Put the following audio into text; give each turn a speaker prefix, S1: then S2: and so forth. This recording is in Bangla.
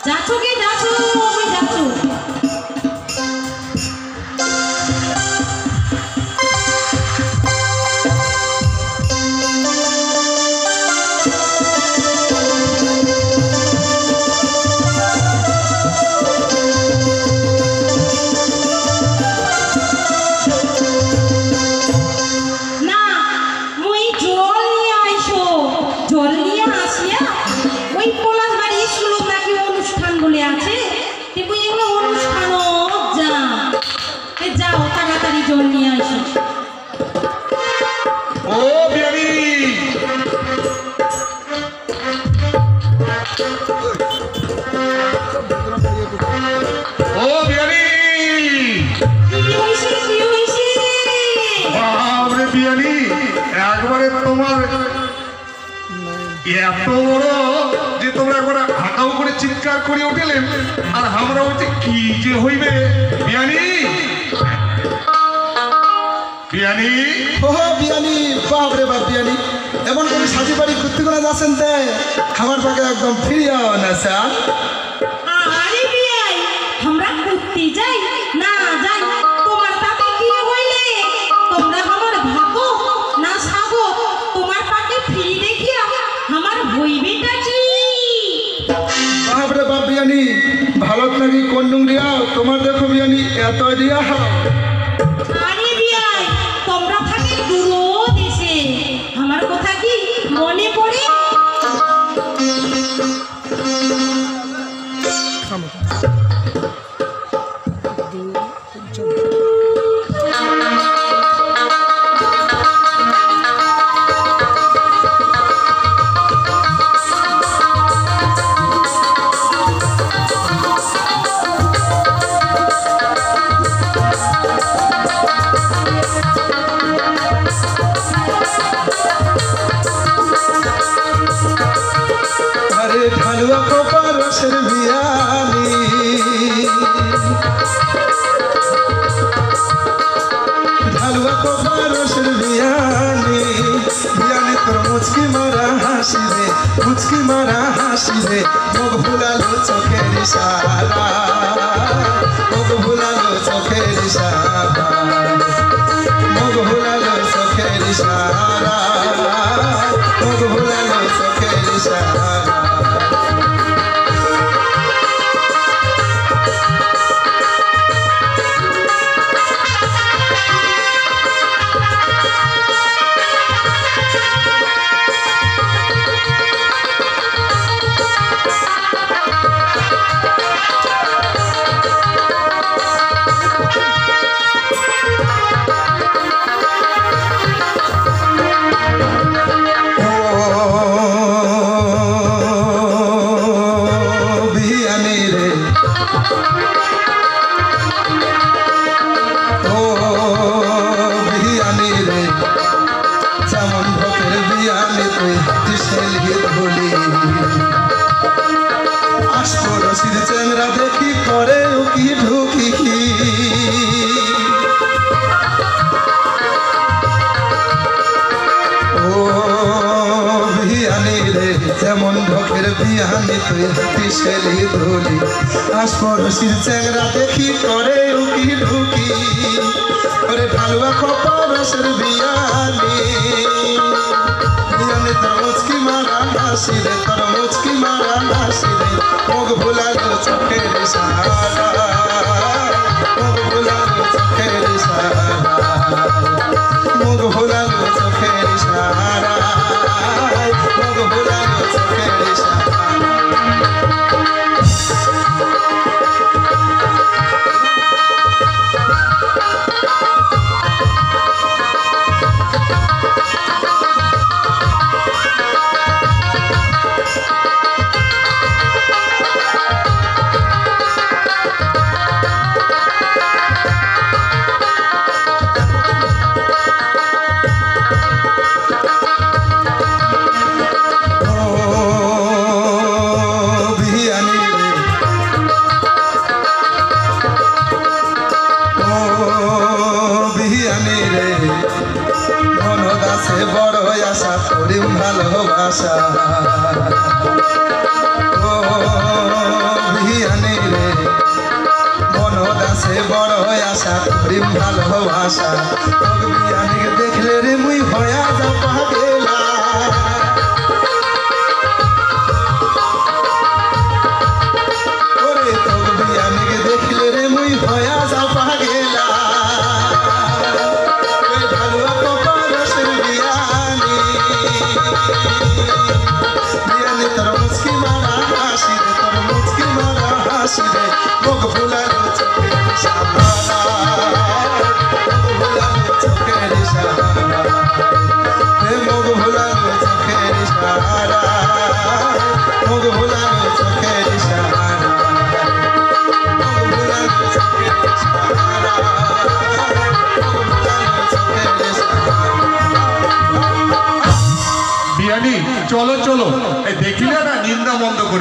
S1: যাচ্ছো কি যাচ্ছো ওই যাচ্ছো
S2: এত বড় যে তোমরা একবার হাঁকাও করে চিৎকার করে উঠলেন আর আমরা হচ্ছে কি যে হইবে বিয়ানি বিয়ানি
S3: ও বিয়ানি বাপরে বাপ বিয়ানি এমন করে সাজি বাড়ি ঘুরতে করে যাচ্ছেন তে আমার পাকে একদম ফিরিয়াও না স্যার
S1: আরে বিয়াই আমরা ঘুরতে যাই না যাই তোমার পাকে কি হইলে তোমরা আমার ভাগো না সাগো তোমার পাকে ফিরি দেখিয়া আমার হইবেটা কি
S3: বাপরে বাপ বিয়ানি ভালো নাকি কোন ডুংরিয়া তোমার দেখো বিয়ানি এত দিয়া
S1: আরে বিয়াই তোমরা থাকে দূর দেশে আমার কথা কি মনে পড়ে
S3: ঢালুয়া কোপা রসের বিয়ানি ঢালুয়া কোপা রসের বিয়ানি বিয়ানি তোর মুচকি মারা হাসি রে মুচকি মারা হাসি রে মুখ ভুলালো চোখের ইশারা মুখ ভুলালো চোখের ইশারা মুখ ভুলালো চোখের ইশারা মুখ ভুলালো চোখের ইশারা চেংরা দেখি করে উকি ঢুকি ও বিয়ানি রে যেমন ঢোকের বিয়ানি তুই দিশেলি ধুলি আশপড়শির চেংরা দেখি করে উকি ঢুকি ওরে ঢালুয়া কপা রসের বিয়ানি বিয়ানি তোর মুচকি মারা হাসি রে তোর মুচকি মারা হাসি রে মুখ ভুলালো চোখের ইশারা মুখ ভুলালো চোখের ইশারা মুখ ভুলালো চোখের ইশারা মুখ ভুলালো চোখের ইশারা ভালোবাসা তোক বিয়ানিকে দেখলে রে মুই হয়া যা পাগেলা ওরে তোক বিয়ানিকে দেখলে রে মুই হয়া যা পাগেলা ওই ঢালুয়া কপা রসের বিয়ানি বিয়ানি তোর মুচকি মারা হাসি রে তোর মুচকি মারা হাসি রে মুখ ভুলালো চোখের সামনে